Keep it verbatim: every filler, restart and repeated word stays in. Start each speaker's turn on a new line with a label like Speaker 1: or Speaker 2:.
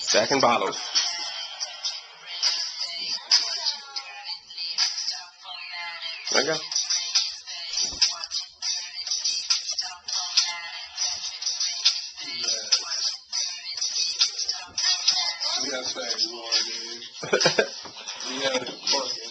Speaker 1: Stacking bottles. There you go.
Speaker 2: We got to say, we have to